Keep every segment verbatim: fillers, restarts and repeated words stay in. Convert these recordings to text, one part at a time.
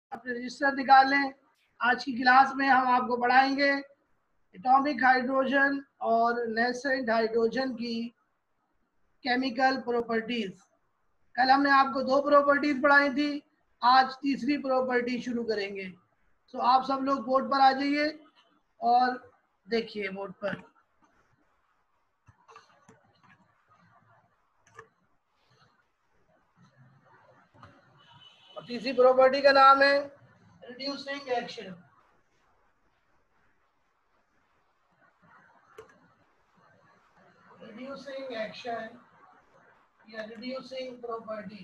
अपने रजिस्टर निकाल लें। आज की क्लास में हम आपको पढ़ाएंगे एटॉमिक हाइड्रोजन और नेसेंट हाइड्रोजन की केमिकल प्रॉपर्टीज। कल हमने आपको दो प्रॉपर्टीज पढ़ाई थी, आज तीसरी प्रॉपर्टी शुरू करेंगे। तो आप सब लोग बोर्ड पर आ जाइए और देखिए बोर्ड पर। और तीसरी प्रॉपर्टी का नाम है रिड्यूसिंग एक्शन। रिड्यूसिंग एक्शन या reducing property.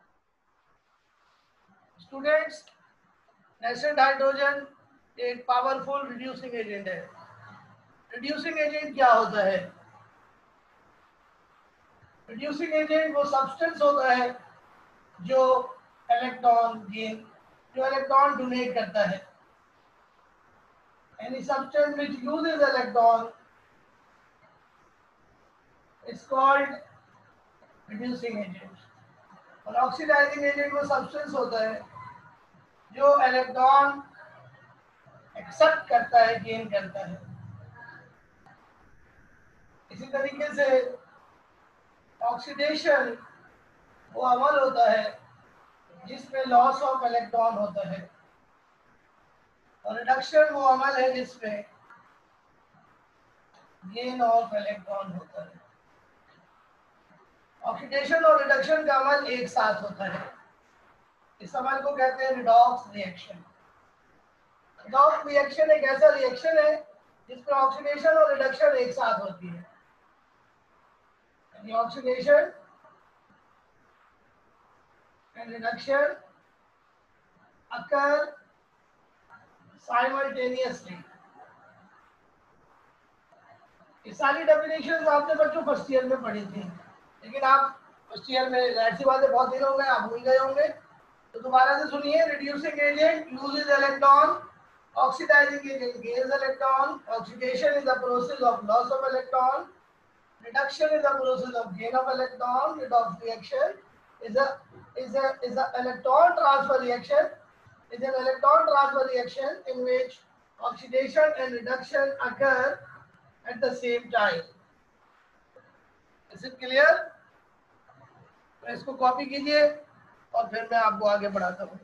Students, nascent hydrogen एक पावरफुल रिड्यूसिंग एजेंट है। रिड्यूसिंग एजेंट क्या होता है? रिड्यूसिंग एजेंट वो सब्सटेंस होता है जो इलेक्ट्रॉन गेन जो इलेक्ट्रॉन डोनेट करता है। Any substance which uses electron is called reducing agent. और ऑक्सीडाइजिंग एजेंट वो सब्सटेंस होता है जो इलेक्ट्रॉन एक्सेप्ट करता है, गेन करता है। इसी तरीके से ऑक्सीडेशन वो अमल होता है जिसमें लॉस ऑफ इलेक्ट्रॉन होता है, और रिडक्शन वो अमल है जिसमें गेन ऑफ इलेक्ट्रॉन होता है। ऑक्सीडेशन और रिडक्शन का अमल एक साथ होता है। इस अमल को कहते हैं रिडॉक्स रिएक्शन। रिडॉक्स रिएक्शन एक ऐसा रिएक्शन है जिसमें ऑक्सीडेशन और रिडक्शन एक साथ होती है। यानी oxidation and reduction occur simultaneously। ये सारी डेफिनेशंस आपने बच्चों फर्स्ट ईयर में पढ़ी थी, लेकिन आप फर्स्ट ईयर में जाहिर सी बात है बहुत दिन हो गए, आप भूल गए होंगे। तो दोबारा से सुनिए। Reducing agent uses electron, oxidising agent gains electron, oxidation is the process of loss of electron, reduction is the process of gain of electron, redox reaction is a is a is a electron transfer reaction is an electron transfer reaction in which oxidation and reduction occur at the same time। Is it clear? तो इसको copy कीजिए और फिर मैं आपको आगे बढ़ाता हूँ।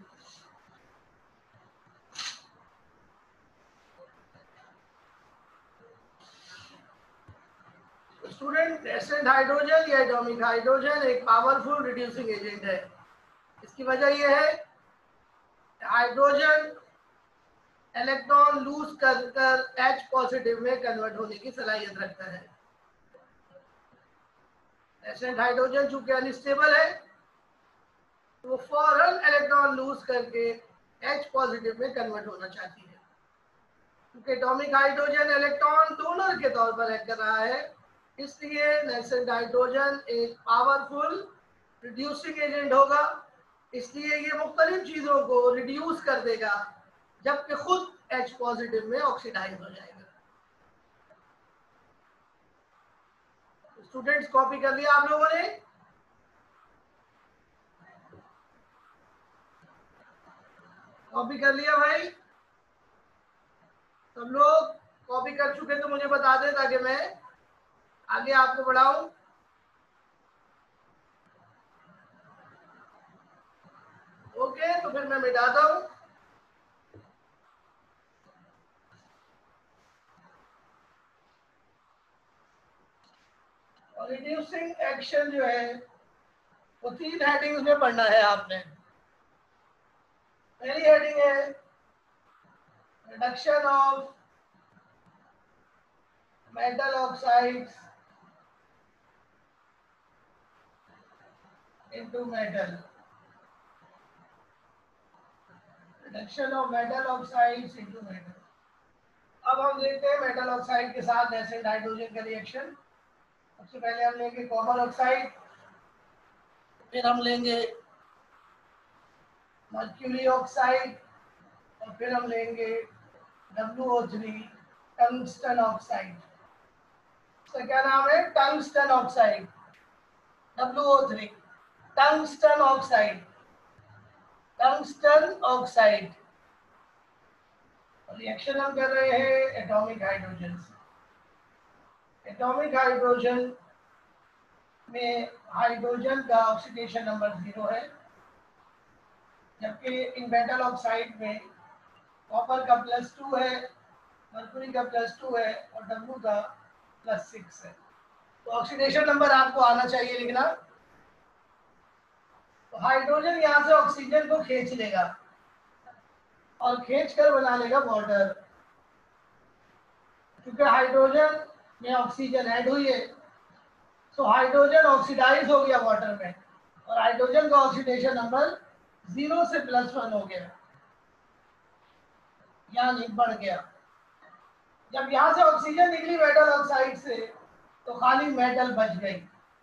स्टूडेंट, नेसेंट हाइड्रोजन या एटॉमिक हाइड्रोजन एक पावरफुल रिड्यूसिंग एजेंट है। इसकी वजह यह है हाइड्रोजन इलेक्ट्रॉन लूज कर कर H पॉजिटिव में कन्वर्ट होने की सलाहियत रखता है। नेसेंट हाइड्रोजन चूंकि अनस्टेबल है तो वो फौरन इलेक्ट्रॉन लूज करके H पॉजिटिव में कन्वर्ट होना चाहती है। क्योंकि एटॉमिक हाइड्रोजन इलेक्ट्रॉन डोनर के तौर पर एक्ट कर रहा है, इसलिए नेसेंट हाइड्रोजन एक पावरफुल रिड्यूसिंग एजेंट होगा। इसलिए ये मुख्तलिफ चीजों को रिड्यूस कर देगा जबकि खुद H पॉजिटिव में ऑक्सीडाइज हो जाएगा। स्टूडेंट्स, कॉपी कर लिया आप लोगों ने? कॉपी कर लिया भाई? सब लोग कॉपी कर चुके तो मुझे बता दें ताकि मैं आगे आपको बढ़ाऊं। ओके, तो फिर मैं मिटाता हूं। और रिड्यूसिंग एक्शन जो है वो तीन हेडिंग्स में पढ़ना है आपने। पहली हेडिंग है reduction of metal oxides into metal. Reduction of metal oxides into metal. अब हम देखते हैं मेटल ऑक्साइड के साथ नेसेंट हाइड्रोजन का रिएक्शन। सबसे पहले हम लेंगे कॉपर ऑक्साइड, फिर हम लेंगे मर्क्यूरी ऑक्साइड, और फिर हम लेंगे W O three tungsten oxide. इसका क्या नाम है? Tungsten oxide, W O three tungsten oxide. Tungsten oxide. Reaction हम कर रहे हैं एटॉमिक हाइड्रोजन से। एटॉमिक हाइड्रोजन में हाइड्रोजन का ऑक्सीडेशन नंबर जीरो है, जबकि इन मेटल ऑक्साइड में कॉपर का प्लस टू है, मरकुरी का प्लस टू है और डब्ल्यू का प्लस सिक्स है। तो ऑक्सीडेशन नंबर आपको आना चाहिए लिखना। तो हाइड्रोजन यहाँ से ऑक्सीजन को खींच लेगा और खींच कर बना लेगा वाटर। क्योंकि हाइड्रोजन में ऑक्सीजन ऐड हुई है, तो हाइड्रोजन ऑक्सीडाइज हो गया वाटर में और हाइड्रोजन का ऑक्सीडेशन नंबर जीरो से प्लस वन हो गया, यानी बढ़ गया। जब यहाँ से ऑक्सीजन निकली मेटल ऑक्साइड से तो खाली मेटल बच गई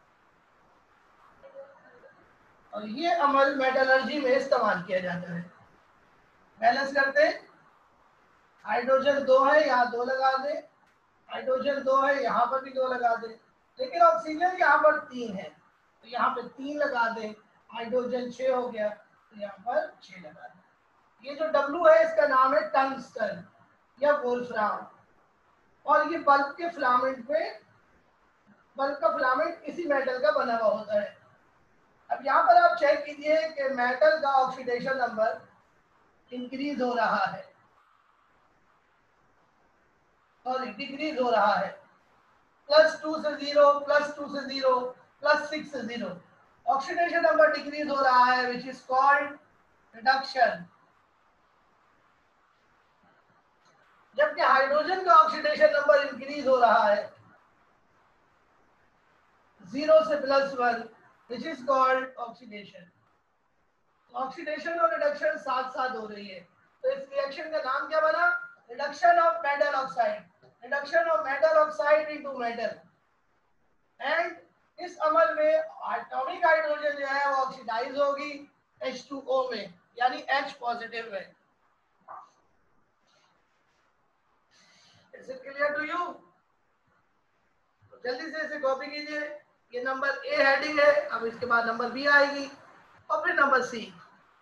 और ये अमल मेटलर्जी में इस्तेमाल किया जाता है। बैलेंस करते, हाइड्रोजन दो है, यहाँ दो लगा दे, हाइड्रोजन दो है, यहाँ पर भी दो लगा दे, लेकिन ऑक्सीजन यहाँ पर तीन है तो यहाँ पे तीन लगा दे। हाइड्रोजन छः हो गया तो यहाँ पर छः लगा दे। ये जो डब्लू है इसका नाम है टंगस्टन या वोल्फ्राम, और ये बल्ब के फिलामेंट पे, बल्ब का फिलामेंट इसी मेटल का बना हुआ होता है। अब यहाँ पर आप चेक कीजिए कि मेटल का ऑक्सीडेशन नंबर इंक्रीज हो रहा है और डिक्रीज हो रहा है। प्लस टू से जीरो, प्लस टू से जीरो, प्लस सिक्स से जीरो, ऑक्सीडेशन नंबर डिक्रीज हो रहा है, विच इज कॉल्ड रिडक्शन। जबकि हाइड्रोजन का ऑक्सीडेशन नंबर इंक्रीज हो रहा है जीरो से plus one, which is called oxidation. Oxidation और रिडक्शन साथ साथ हो रही है, तो इस रिएक्शन का नाम क्या बना? Reduction of metal oxide, reduction of metal oxide into metal. And इस अमल में एटॉमिक हाइड्रोजन जो है वो ऑक्सीडाइज होगी एच टू ओ में, यानी H पॉजिटिव में। Is it clear to you? जल्दी से इसे कॉपी कीजिए। ये नंबर ए हेडिंग है, अब इसके बाद नंबर बी आएगी और फिर नंबर सी।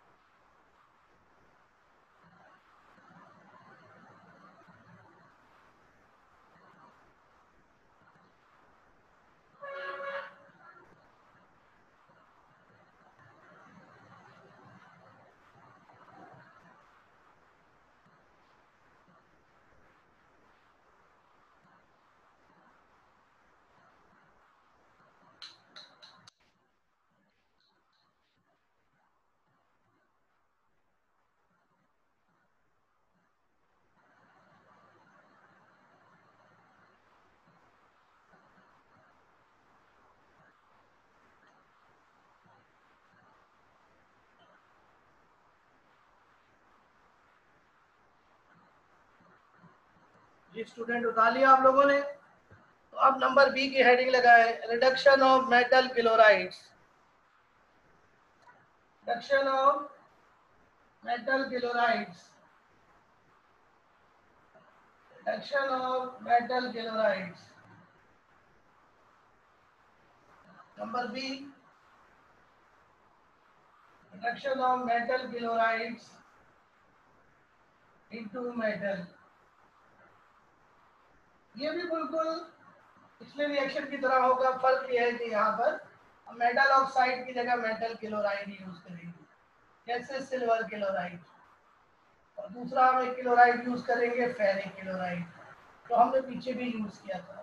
ये स्टूडेंट उतार लिया आप लोगों ने। तो अब नंबर बी की हेडिंग लगाए, reduction of metal chlorides. Reduction of metal chlorides, reduction of metal chlorides. Number B, reduction of metal chlorides into metal. ये भी बिल्कुल पिछले रिएक्शन की तरह होगा। फर्क यह है कि यहाँ पर मेटल ऑक्साइड की जगह मेटल क्लोराइड यूज करेंगे, जैसे सिल्वर क्लोराइड, और दूसरा हम एक क्लोराइड यूज करेंगे फेरिक क्लोराइड, तो हमने पीछे भी यूज किया था।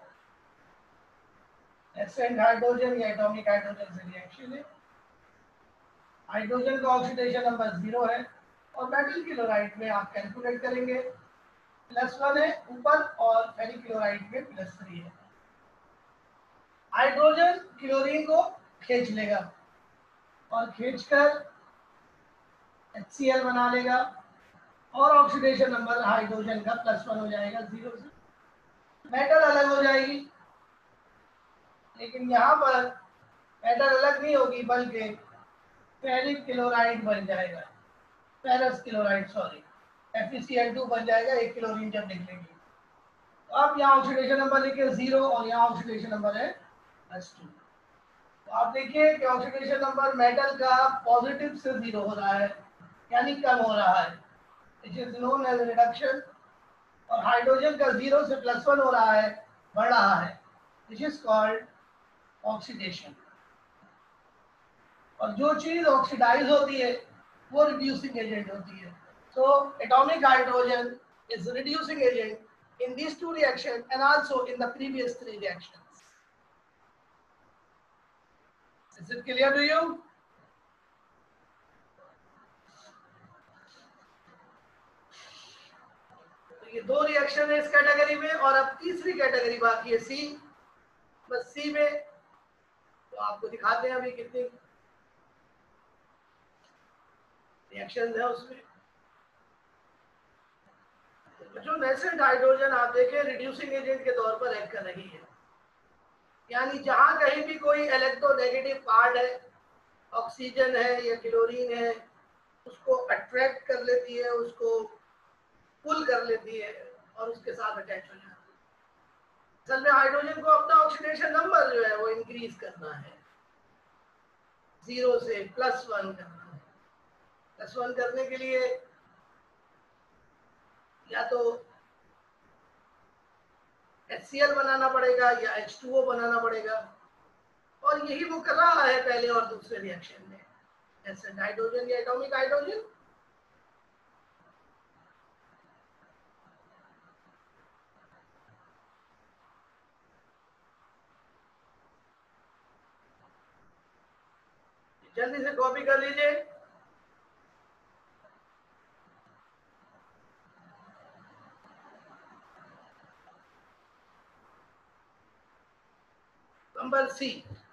एसेंट हाइड्रोजन या एटॉमिक हाइड्रोजन से रिएक्शन है। हाइड्रोजन का ऑक्सीडेशन नंबर जीरो है और मेटल क्लोराइड में आप कैलकुलेट करेंगे, प्लस वन है ऊपर और फेरिक क्लोराइड में प्लस थ्री है। हाइड्रोजन क्लोरीन को खींच लेगा और खींचकर एच सी एल बना लेगा और ऑक्सीडेशन नंबर हाइड्रोजन का प्लस वन हो जाएगा, जीरो से मेटल अलग हो जाएगी। लेकिन यहाँ पर मेटल अलग नहीं होगी बल्कि फेरिक क्लोराइड बन जाएगा, ferrous chloride sorry, F E C L two बन जाएगा एक क्लोरीन जब निकलेगी। तो अब यहाँ ऑक्सीडेशन नंबर लिखिए जीरो और यहाँ ऑक्सीडेशन नंबर है प्लस टू। तो आप देखिए कि ऑक्सीडेशन नंबर मेटल का पॉजिटिव से जीरो हो रहा है यानी कम हो रहा है, it is known as reduction. और हाइड्रोजन का जीरो से प्लस वन हो रहा है, बढ़ रहा है, दिस इज कॉल्ड ऑक्सीडेशन। और जो चीज ऑक्सीडाइज होती है वो रिड्यूसिंग एजेंट होती है। So atomic hydrogen is reducing agent in these two reactions and also in the previous three reactions. Is it clear to you? तो ये दो रिएक्शन है इस कैटेगरी में, और अब तीसरी कैटेगरी बाकी है सी। बस सी में तो आपको दिखाते हैं अभी कितनी रिएक्शंस है उसमें। जो नेसेंट हाइड्रोजन आप देखें रिड्यूसिंग एजेंट के तौर पर एक्ट कर रही है, यानी जहां कहीं भी कोई इलेक्ट्रोनेगेटिव पार्ट है, ऑक्सीजन है या क्लोरीन है, उसको अट्रैक्ट कर लेती है, उसको पुल कर लेती है और उसके साथ अटैच हो जाती है। असल में हाइड्रोजन को अपना ऑक्सीडेशन नंबर जो है वो इंक्रीज करना है, जीरो से प्लस वन करना है। प्लस वन करने के लिए या तो एच सी एल बनाना पड़ेगा या एच टू ओ बनाना पड़ेगा, और यही वो कर रहा है पहले और दूसरे रिएक्शन में, एसिड हाइड्रोजन या एटॉमिक हाइड्रोजन। जल्दी से कॉपी कर लीजिए। Number C,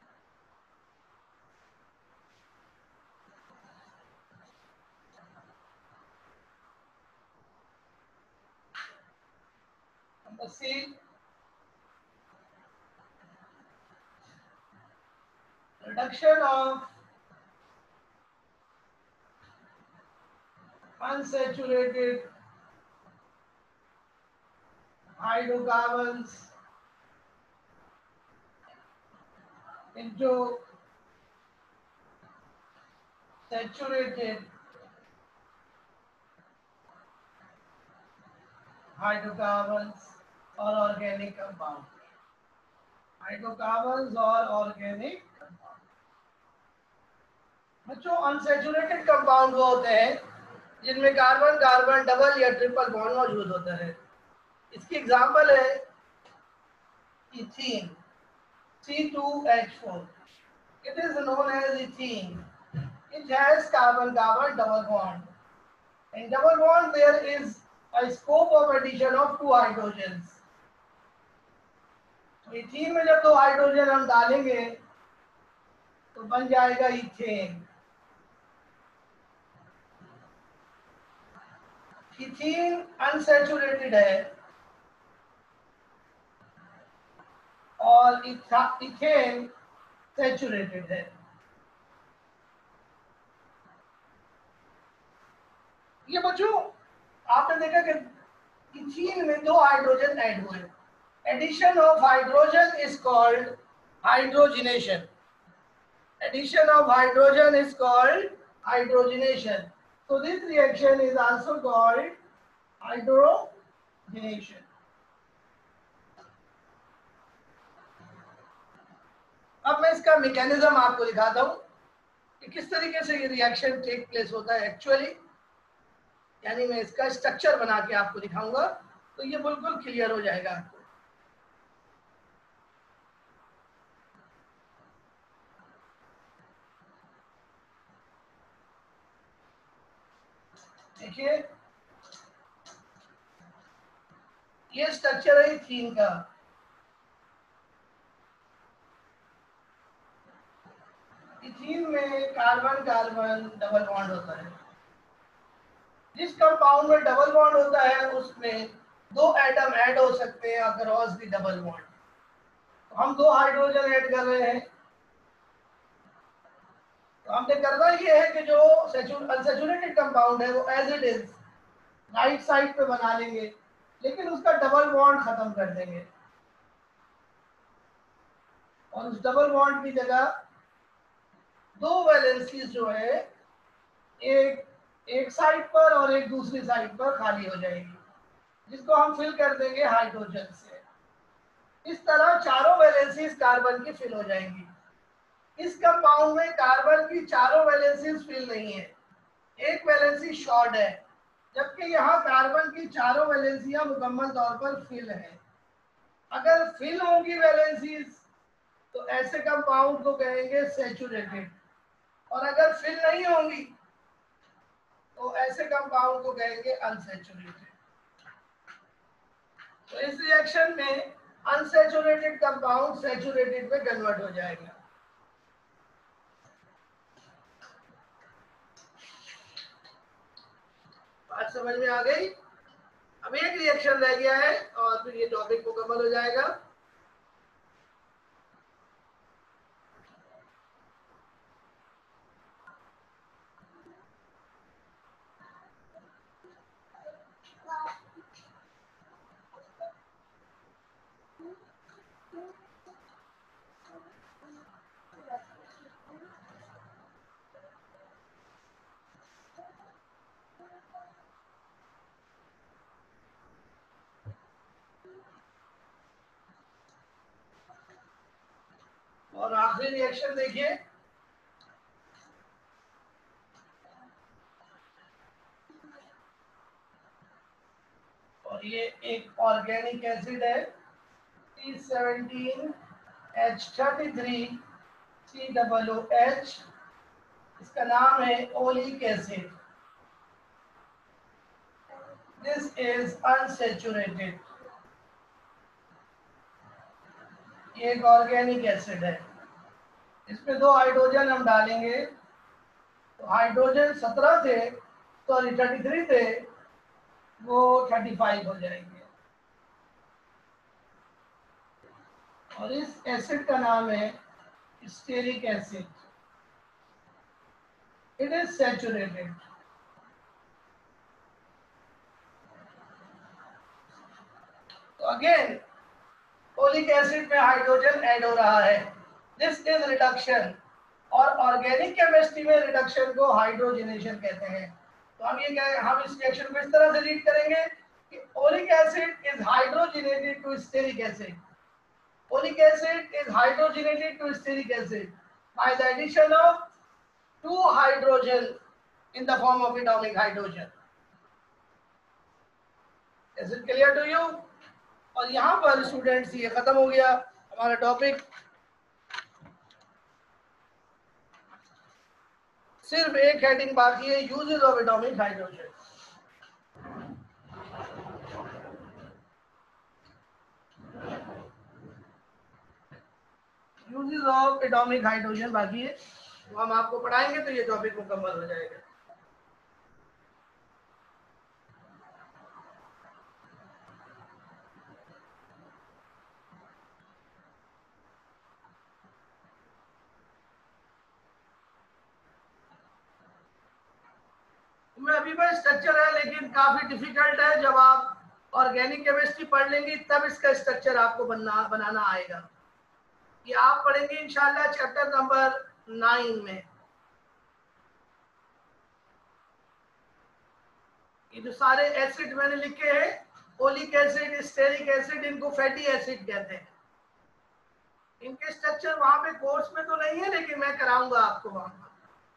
number C, reduction of unsaturated hydrocarbons into saturated hydrocarbons or organic compound, hydrocarbons or organic compound। बच्चों अनसैचुरेटेड कंपाउंड वो होते हैं जिनमें कार्बन कार्बन डबल या ट्रिपल बॉन्ड मौजूद होता है। इसकी एग्जांपल है ethene, C two H four. It is known as ethene. It has carbon-carbon double bond. In double bond, there is a scope of addition of two hydrogens. तो ethene में जब दो hydrogen हम डालेंगे तो बन जाएगा इथेन। इथीन अनसैचुरेटेड है और इथेन सैचुरेटेड है। ये बच्चों आपने देखा कि इथीन में दो हाइड्रोजन ऐड हुए। Addition of hydrogen is called hydrogenation. Addition of hydrogen is called hydrogenation. So this reaction is also called hydrogenation. अब मैं इसका मैकेनिज्म आपको दिखाता हूँ कि किस तरीके से ये रिएक्शन टेक प्लेस होता है एक्चुअली, यानी मैं इसका स्ट्रक्चर बना के आपको दिखाऊंगा तो ये बिल्कुल क्लियर हो जाएगा आपको। देखिए ये स्ट्रक्चर है इथीन का। इथीन में कार्बन कार्बन डबल बॉन्ड होता है। जिस कंपाउंड में डबल बॉन्ड होता है उसमें दो एटम ऐड हो सकते हैं अक्रॉस द डबल बॉन्ड। तो हम दो हाइड्रोजन ऐड कर रहे हैं, तो हमने करना ये है कि जो अनसैचुरेटेड कंपाउंड है वो as it is right side पे बना लेंगे, लेकिन उसका डबल बॉन्ड खत्म कर देंगे और उस डबल बॉन्ड की जगह दो वैलेंसीज जो है, एक एक साइड पर और एक दूसरी साइड पर खाली हो जाएगी, जिसको हम फिल कर देंगे हाइड्रोजन से। इस तरह चारों वैलेंसीज कार्बन की फिल हो जाएंगी। इस कंपाउंड में कार्बन की चारों वैलेंसीज फिल नहीं है, एक वैलेंसी शॉर्ट है, जबकि यहाँ कार्बन की चारों वैलेंसियां मुकम्मल तौर पर फिल है। अगर फिल होंगी वैलेंसीज तो ऐसे कंपाउंड को कहेंगे सैचुरेटेड, और अगर फिल नहीं होंगी तो ऐसे कंपाउंड को कहेंगे अनसैचुरेटेड। तो इस रिएक्शन में अनसैचुरेटेड कंपाउंड सैचुरेटेड में कन्वर्ट हो जाएगा। बात समझ में आ गई? अब एक रिएक्शन रह गया है और फिर ये टॉपिक मुकम्मल हो जाएगा। और आखिरी रिएक्शन देखिए, और ये एक ऑर्गेनिक एसिड है C seventeen H thirty three C double O H, इसका नाम है oleic acid. This is unsaturated. ये एक ऑर्गेनिक एसिड है, इसमें दो हाइड्रोजन हम डालेंगे तो हाइड्रोजन सत्रह थे, सॉरी थर्टी थ्री थे, वो थर्टी फाइव हो जाएंगे। और इस एसिड का नाम है stearic acid. It is saturated. तो अगेन ओलिक एसिड में हाइड्रोजन ऐड हो रहा है, दिस इज रिडक्शन, और ऑर्गेनिक केमिस्ट्री में रिडक्शन को हाइड्रोजनेशन कहते हैं। तो हम ये कहें, हम इस रिएक्शन को इस तरह से रीड करेंगे कि oleic acid is hydrogenated to stearic acid. Oleic acid is hydrogenated to stearic acid by the addition of two hydrogen in the form of atomic hydrogen. Is it clear to you? और यहाँ पर students ये खत्म हो गया हमारा topic. सिर्फ एक हेडिंग बाकी है, uses of atomic hydrogen. Uses of atomic hydrogen बाकी है, वो हम आपको पढ़ाएंगे तो ये टॉपिक मुकम्मल हो जाएगा। में अभी भी स्ट्रक्चर है, लेकिन काफी डिफिकल्ट है। जब आप ऑर्गेनिक केमिस्ट्री पढ़ लेंगे तब इसका स्ट्रक्चर आपको बनना बनाना आएगा। ये आप पढ़ेंगे इंशाल्लाह चैप्टर नंबर नाइन में। ये जो सारे एसिड मैंने लिखे हैं, ओलिक एसिड, स्टेरिक एसिड, इनको फैटी एसिड कहते हैं। इनके स्ट्रक्चर वहां पे कोर्स में तो नहीं है, लेकिन मैं कराऊंगा आपको वहां पर।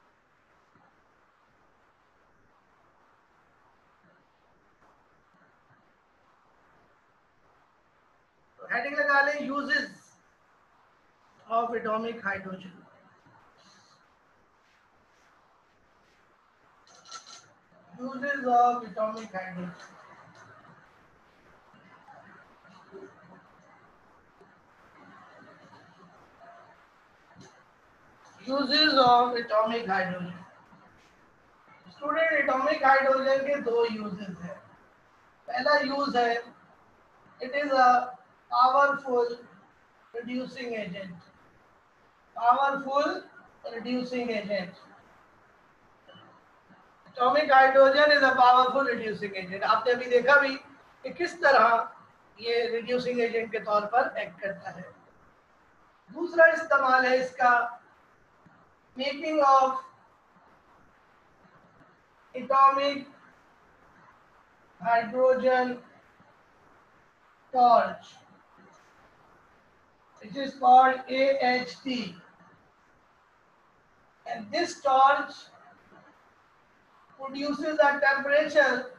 तो हेडिंग लगा लें, uses of atomic hydrogen. Uses of atomic hydrogen. Uses of atomic hydrogen. Student, atomic hydrogen के दो यूजेस हैं। पहला यूज है, it is a powerful reducing agent. Powerful reducing agent. Atomic hydrogen is a powerful reducing agent. आपने अभी देखा भी कि किस तरह ये reducing agent के तौर पर एक्ट करता है। दूसरा इस्तेमाल है इसका, making of atomic hydrogen torch, which is called A H T. And this torch produces a temperature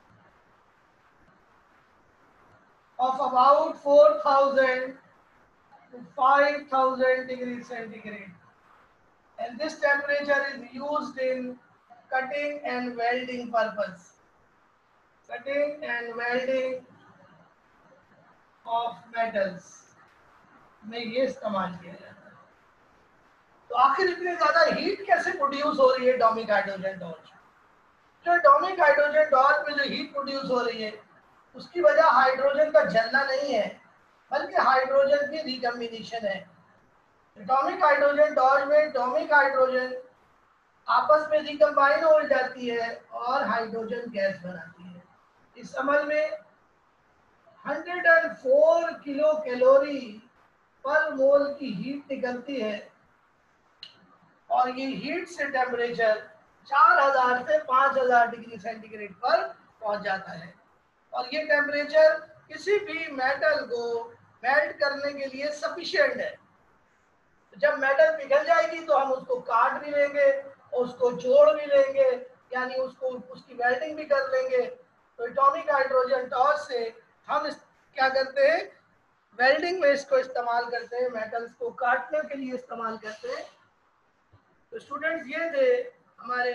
of about four thousand to five thousand degrees centigrade. And this temperature is used in cutting and welding purpose. Cutting and welding of metals में ये इस्तेमाल किया जाता है। तो आखिर इतनी ज्यादा हीट कैसे प्रोड्यूस हो रही है एटॉमिक हाइड्रोजन टॉर्च? जो एटॉमिक हाइड्रोजन टॉर्च में जो हीट प्रोड्यूस हो रही है उसकी वजह हाइड्रोजन का जलना नहीं है, बल्कि हाइड्रोजन की रिकम्बिनेशन है। एटॉमिक हाइड्रोजन टॉर्च में एटॉमिक हाइड्रोजन आपस में रिकम्बाइन हो जाती है और हाइड्रोजन गैस बनाती है। इस अमल में एक सौ चार किलो कैलोरी पर मोल की हीट निकलती है और ये हीट से टेम्परेचर चार हज़ार से पाँच हज़ार डिग्री सेंटीग्रेड पर पहुंच जाता है। और ये टेम्परेचर किसी भी मेटल को मेल्ट करने के लिए सफिशिएंट है। जब मेटल पिघल जाएगी तो हम उसको काट भी लेंगे, उसको जोड़ भी लेंगे, यानी उसको उसकी वेल्डिंग भी कर लेंगे। तो एटॉमिक हाइड्रोजन टॉर्च से हम इस, क्या करते हैं, वेल्डिंग में इसको इस्तेमाल करते हैं, मेटल्स को काटने के लिए इस्तेमाल करते हैं। तो स्टूडेंट्स, ये थे हमारे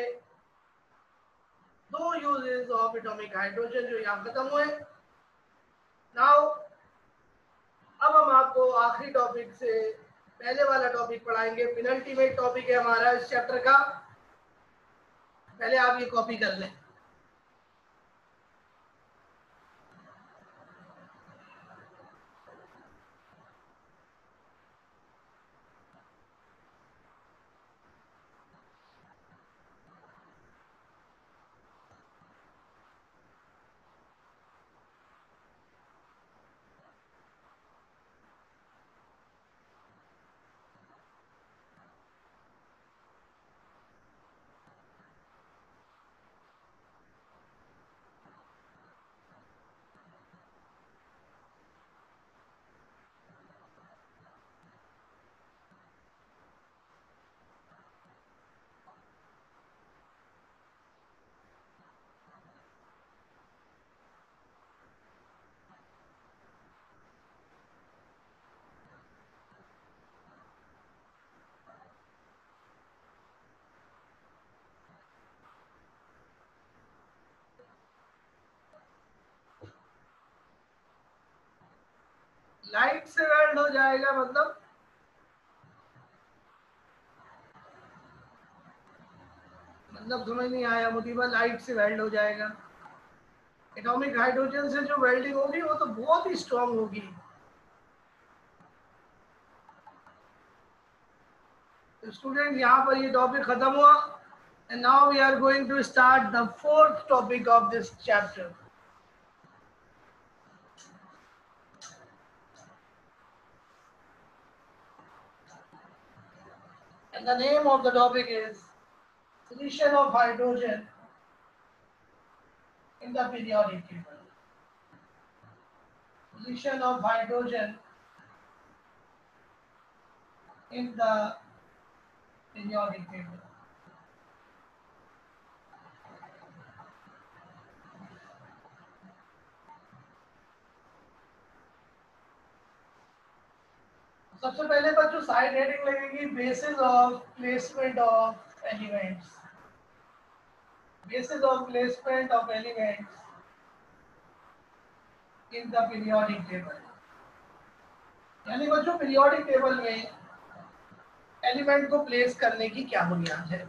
दो यूजेस ऑफ एटॉमिक हाइड्रोजन जो यहाँ खत्म हुए। नाउ अब हम आपको आखिरी टॉपिक से पहले वाला टॉपिक पढ़ाएंगे। पेनल्टीमेट टॉपिक है हमारा इस चैप्टर का। पहले आप ये कॉपी कर लें। लाइट से वेल्ड हो जाएगा मतलब मतलब समझ नहीं आया मुतीबा? लाइट से वेल्ड हो जाएगा। एटॉमिक हाइड्रोजन से जो वेल्डिंग होगी वो तो बहुत ही स्ट्रांग होगी। स्टूडेंट, यहाँ पर ये टॉपिक खत्म हुआ and now we are going to start the fourth topic of this chapter. And the name of the topic is position of hydrogen in the periodic table. Position of hydrogen in the periodic table. सबसे पहले बच्चों side heading लगेगी basis of placement of elements. Basis of placement of elements in the periodic table. यानी बच्चों periodic table में element को place करने की क्या बुनियाद है।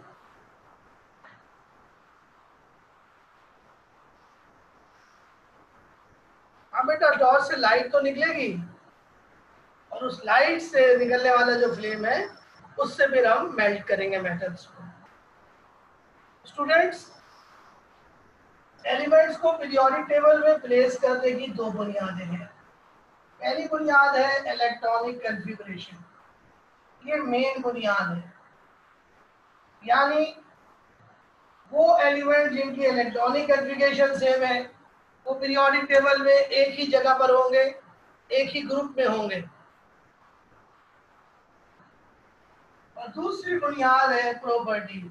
हाँ बेटा, टॉर्च से लाइट तो निकलेगी और उस लाइट से निकलने वाला जो फ्लेम है उससे फिर हम मेल्ट करेंगे मेटल्स को। स्टूडेंट्स, एलिमेंट्स को पीरियोडिक टेबल में प्लेस करने की दो बुनियादें हैं। पहली बुनियाद है इलेक्ट्रॉनिक कॉन्फ़िगरेशन। ये मेन बुनियाद है, यानी वो एलिमेंट जिनकी इलेक्ट्रॉनिक कॉन्फ़िगरेशन सेम है वो पीरियोडिक टेबल में एक ही जगह पर होंगे, एक ही ग्रुप में होंगे। और दूसरी बुनियाद है प्रॉपर्टीज,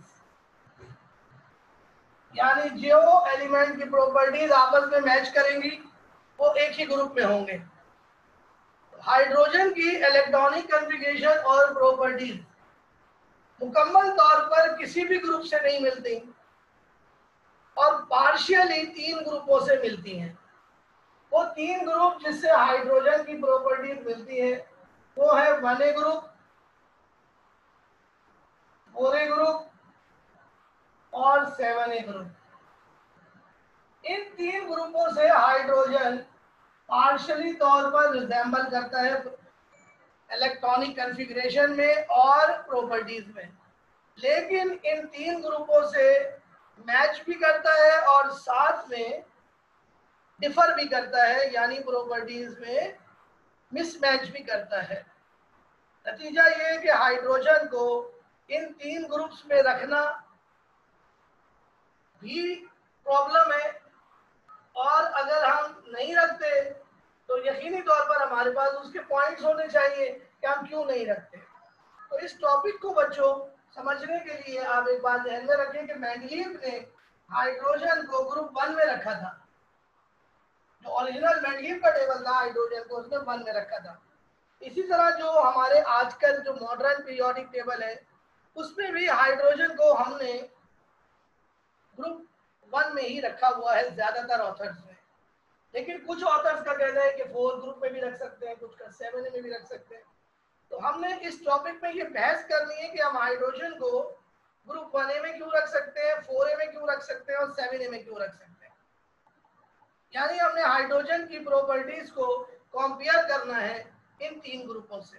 यानी जो एलिमेंट की प्रॉपर्टीज आपस में मैच करेंगी वो एक ही ग्रुप में होंगे। हाइड्रोजन की इलेक्ट्रॉनिक कॉन्फ़िगरेशन और प्रॉपर्टीज मुकम्मल तौर पर किसी भी ग्रुप से नहीं मिलती और पार्शियली तीन ग्रुपों से मिलती हैं। वो तीन ग्रुप जिससे हाइड्रोजन की प्रॉपर्टीज मिलती है वो है one A group, four A group और सेवन ए ग्रुप। इन तीन ग्रुपों से हाइड्रोजन पार्शियली तौर पर रिजेंबल करता है इलेक्ट्रॉनिक कॉन्फ़िगरेशन में और प्रॉपर्टीज में, लेकिन इन तीन ग्रुपों से मैच भी करता है और साथ में डिफर भी करता है, यानी प्रॉपर्टीज में मिसमैच भी करता है। नतीजा ये है कि हाइड्रोजन को इन तीन ग्रुप्स में रखना भी प्रॉब्लम है, और अगर हम नहीं रखते तो यकीनी तौर पर हमारे पास उसके पॉइंट्स होने चाहिए कि हम क्यों नहीं रखते। तो इस टॉपिक को बच्चों समझने के लिए आप एक बात ध्यान में रखें कि मेंडलीव ने हाइड्रोजन को ग्रुप वन में रखा था। जो ओरिजिनल मेंडलीव का टेबल था हाइड्रोजन को उसने वन में रखा था। इसी तरह जो हमारे आजकल जो मॉडर्न पीरियोडिक टेबल है उसमें भी हाइड्रोजन को हमने ग्रुप वन में ही रखा हुआ है ज्यादातर ऑथर्स ने, लेकिन कुछ ऑथर्स का कहना है कि फोर ग्रुप में भी रख सकते हैं, कुछ का सेवन में भी रख सकते हैं। तो हमने इस टॉपिक में ये बहस करनी है कि हम हाइड्रोजन को ग्रुप वन ए में क्यों रख सकते हैं, फोर ए में क्यों रख सकते हैं और सेवन ए में क्यों रख सकते हैं। यानी हमने हाइड्रोजन की प्रॉपर्टीज को कंपेयर करना है इन तीन ग्रुपों से।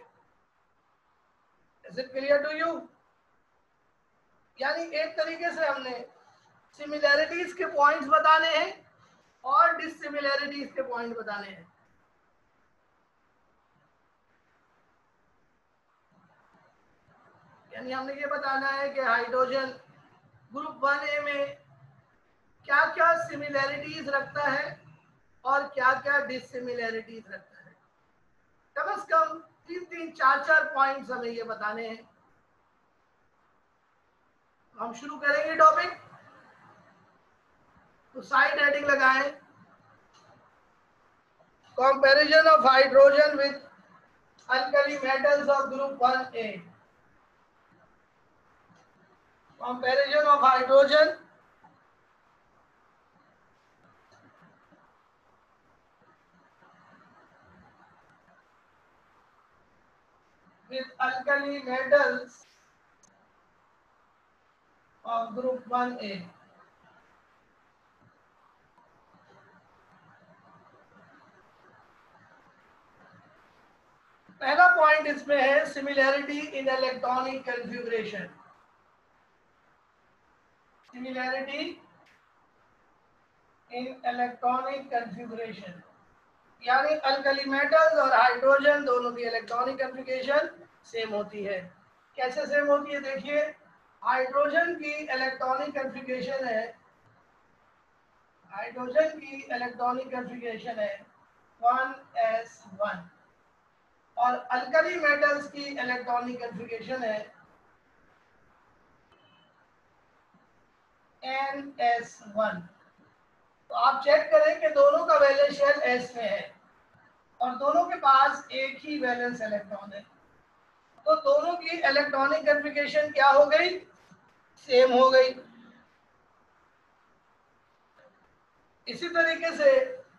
Is it clear to you? यानी एक तरीके से हमने सिमिलैरिटीज के पॉइंट्स बताने हैं और डिसिमिलैरिटीज के पॉइंट बताने हैं। यानी हमने ये बताना है कि हाइड्रोजन ग्रुप वन ए में क्या क्या सिमिलैरिटीज रखता है और क्या क्या डिसिमिलैरिटीज रखता है। कम से कम तीन तीन चार चार पॉइंट्स हमें ये बताने हैं। हम शुरू करेंगे टॉपिक, तो साइड हेडिंग लगाएं, comparison of hydrogen with alkali metals of group one A. Comparison of hydrogen with alkali metals of group one A. पहला पॉइंट इसमें है similarity in electronic configuration. Similarity in electronic configuration, यानी alkali metals और hydrogen दोनों की electronic configuration same होती है। कैसे सेम होती है देखिए, हाइड्रोजन की इलेक्ट्रॉनिक कॉन्फ़िगरेशन है हाइड्रोजन की इलेक्ट्रॉनिक कॉन्फ़िगरेशन है वन एस वन और अल्कली मेटल्स की इलेक्ट्रॉनिक कॉन्फ़िगरेशन है एन एस वन। तो आप चेक करें कि दोनों का वैलेंस शेल एस में है और दोनों के पास एक ही वैलेंस इलेक्ट्रॉन है, तो दोनों की इलेक्ट्रॉनिक कॉन्फ़िगरेशन क्या हो गई? सेम हो गई। इसी तरीके से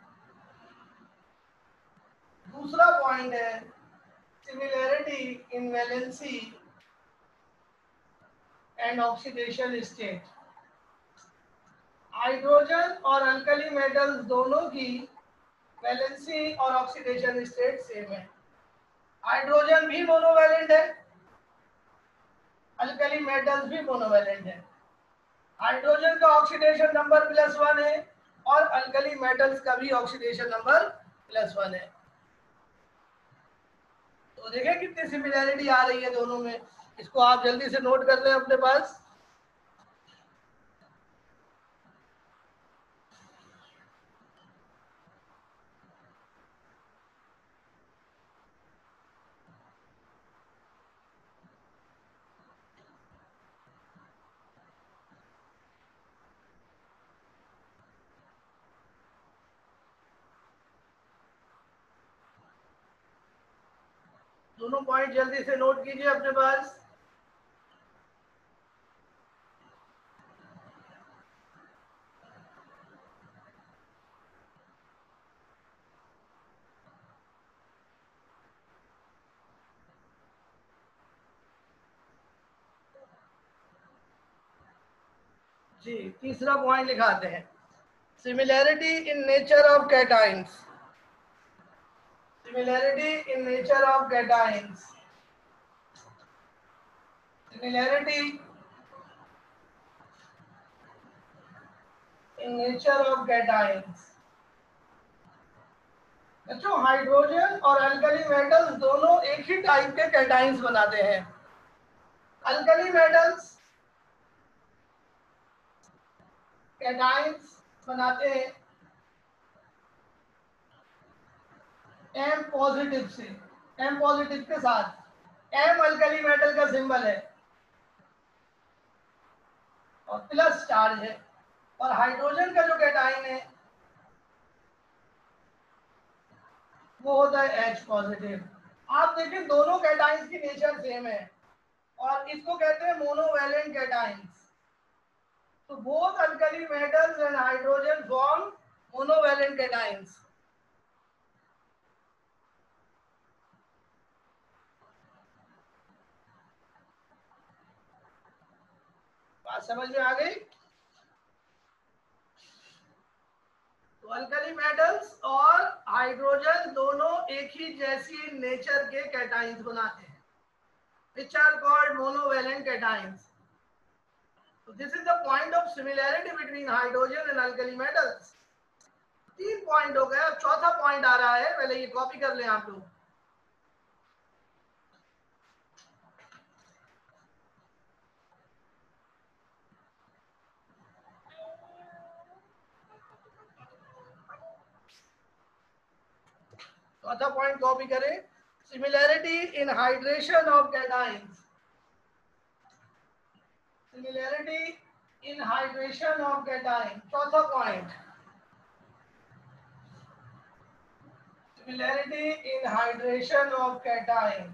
दूसरा पॉइंट है similarity in valency and oxidation state. Hydrogen और अल्कली मेटल्स दोनों की वैलेंसी और ऑक्सीडेशन स्टेट सेम है। हाइड्रोजन भी मोनोवैलेंट है, अल्कली मेटल्स भी मोनोवैलेंट है। हाइड्रोजन का ऑक्सीडेशन नंबर प्लस वन है और अल्कली मेटल्स का भी ऑक्सीडेशन नंबर प्लस वन है। तो देखें कितनी सिमिलैरिटी आ रही है दोनों में। इसको आप जल्दी से नोट कर लें अपने पास। दोनों पॉइंट जल्दी से नोट कीजिए अपने पास। जी, तीसरा पॉइंट लिखाते हैं, similarity in nature of cations. Similarity in nature of cations. Similarity in nature of cations. बच्चों, हाइड्रोजन और अल्कली मेटल्स दोनों एक ही टाइप के कैटाइंस बनाते हैं। अल्कली मेटल्स कैटाइंस बनाते हैं एम पॉजिटिव से, एम पॉजिटिव के साथ। एम अल्कली मेटल का सिंबल है और प्लस चार्ज है। और हाइड्रोजन का जो कैटाइन है वो होता है H पॉजिटिव। आप देखें दोनों कैटाइंस की नेचर सेम है और इसको कहते हैं मोनोवैलेंट कैटाइंस। तो both alkali metals and hydrogen form monovalent cations. बात समझ में आ गई? तो अल्कली मेटल्स और हाइड्रोजन दोनों एक ही जैसी नेचर के कैटाइंस बनाते हैं, which are called monovalent cations. So this is the point of similarity between hydrogen and alkali metals. तीन पॉइंट हो गए, अब चौथा पॉइंट आ रहा है, पहले ये कॉपी कर लें आप लोग। चौथा पॉइंट कॉपी करें, similarity in hydration of cations. Similarity in hydration of cation, चौथा point, similarity in hydration of cation.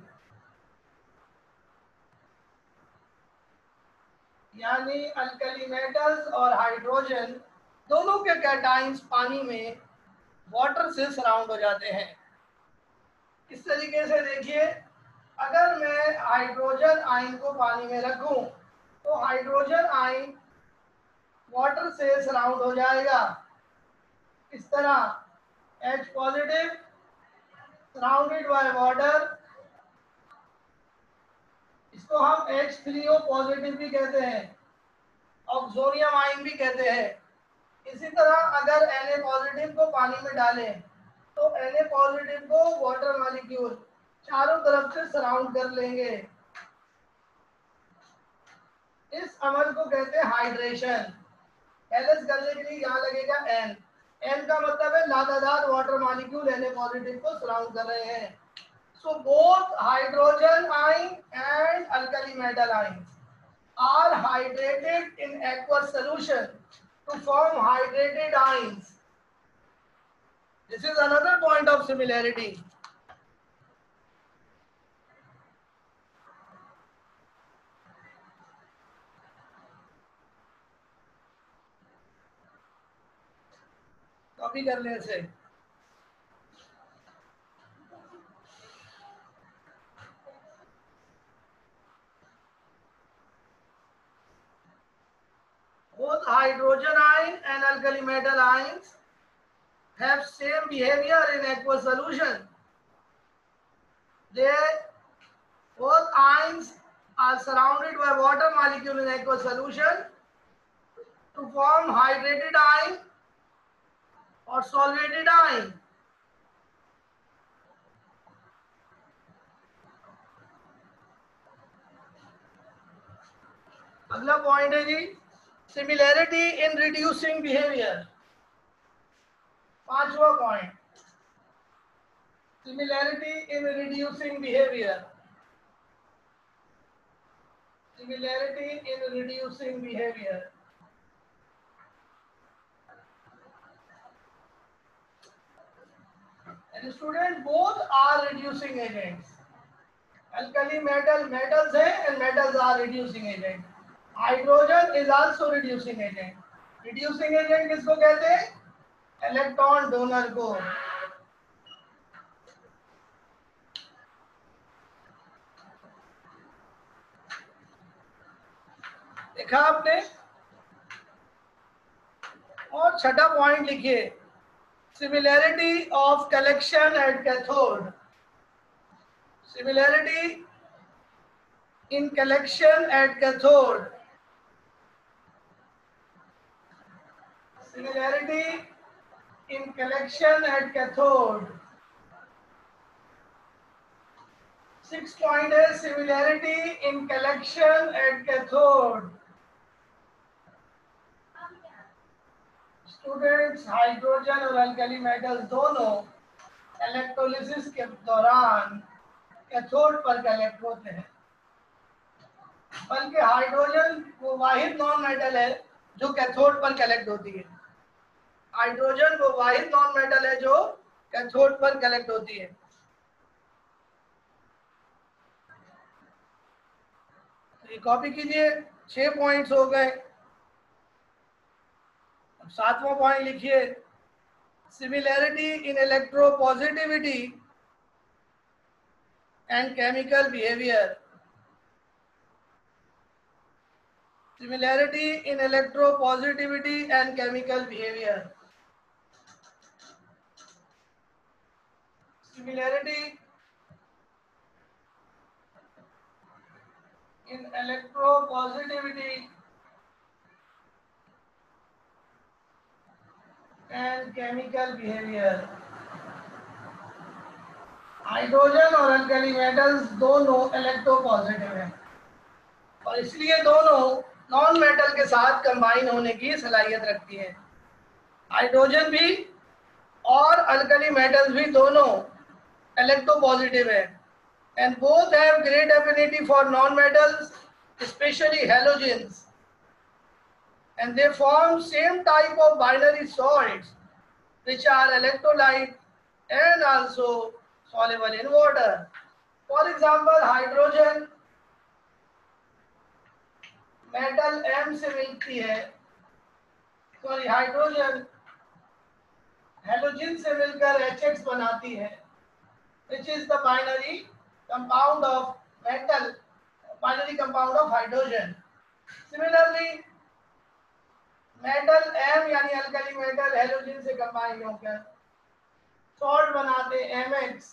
यानी अल्कली मेटल्स और हाइड्रोजन दोनों के कैटाइंस पानी में वाटर से सराउंड हो जाते हैं। इस तरीके से देखिए, अगर मैं हाइड्रोजन आयन को पानी में रखूं तो हाइड्रोजन आयन वाटर से सराउंड हो जाएगा। इस तरह H positive surrounded by water, इसको हम H थ्री O पॉजिटिव भी कहते हैं, ऑक्सोनियम आयन भी कहते हैं। इसी तरह अगर Na पॉजिटिव को पानी में डालें तो Na पॉजिटिव को वाटर मॉलिक्यूल चारों तरफ से सराउंड कर लेंगे। इस अमल को कहते हैं हाइड्रेशन। बैलेंस करने के लिए यहाँ लगेगा N। N का मतलब है लादादार वाटर मॉलिक्यूल Na पॉजिटिव को सराउंड कर रहे हैं। So both hydrogen ion and alkali metal ions are hydrated in aqueous solution to form hydrated ions. This is another point of similarity. Copy कर लें इसे। Both hydrogen ion and alkali metal ions have same behavior in aqueous solution. They both ions are surrounded by water molecule in aqueous solution to form hydrated ion or solvated ion. अगला point है जी, similarity in reducing behaviour. पांचवा point, similarity in reducing behaviour. Similarity in reducing behaviour. And student, both are reducing agents. Alkali metal, metals है and metals are reducing agent. Hydrogen is also reducing agent. Reducing agent किसको कहते हैं? Electron donor को. देखा आपने? और छठा point लिखिए, similarity of collection at cathode. Similarity in collection at cathode. Similarity in collection at cathode. Six point है similarity in collection at cathode. Students, hydrogen और अल्कली मेटल्स दोनों इलेक्ट्रोलिसिस के दौरान कैथोड पर कलेक्ट होते हैं. बल्कि हाइड्रोजन वो वाहिद नॉन मेटल है जो कैथोड पर कलेक्ट होती है. हाइड्रोजन वो वाहिद नॉन मेटल है जो कैथोड पर कलेक्ट होती है. ये कॉपी कीजिए. छह पॉइंट्स हो गए. अब सातवां पॉइंट लिखिए, similarity in electropositivity and chemical behaviour. Similarity in electropositivity and chemical behavior. Similarity in electropositivity and chemical behavior. Hydrogen और अल्कली मेटल्स दोनों इलेक्ट्रोपॉजिटिव हैं और इसलिए दोनों नॉन मेटल के साथ कंबाइन होने की सलाहियत रखती है. हाइड्रोजन भी और अल्कली मेटल्स भी दोनों इलेक्ट्रोपॉजिटिव है and both have great affinity for non metals, specially halogens, and they form same type of binary salts which are electrolyte and also soluble in water. For example, hydrogen metal M से मिलती है, sorry hydrogen halogen से मिलकर H X बनाती है, which is the binary compound of metal, binary compound of hydrogen. Similarly, metal M यानी alkali metal halogen से combine होकर सॉल्ट बनाते M X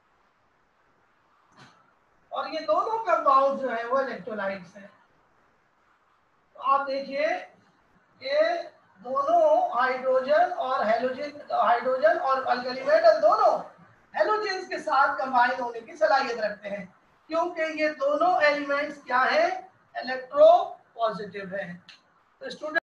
और ये दोनों कंपाउंड जो है वो इलेक्ट्रोलाइट्स हैं. आप देखिए ये दोनों हाइड्रोजन और हेलोजन, हाइड्रोजन और अल्कली मेटल दोनों हेलोजेंस के साथ कंबाइन होने की सलाहियत रखते हैं क्योंकि ये दोनों एलिमेंट्स क्या हैं? इलेक्ट्रो पॉजिटिव हैं. तो स्टूडेंट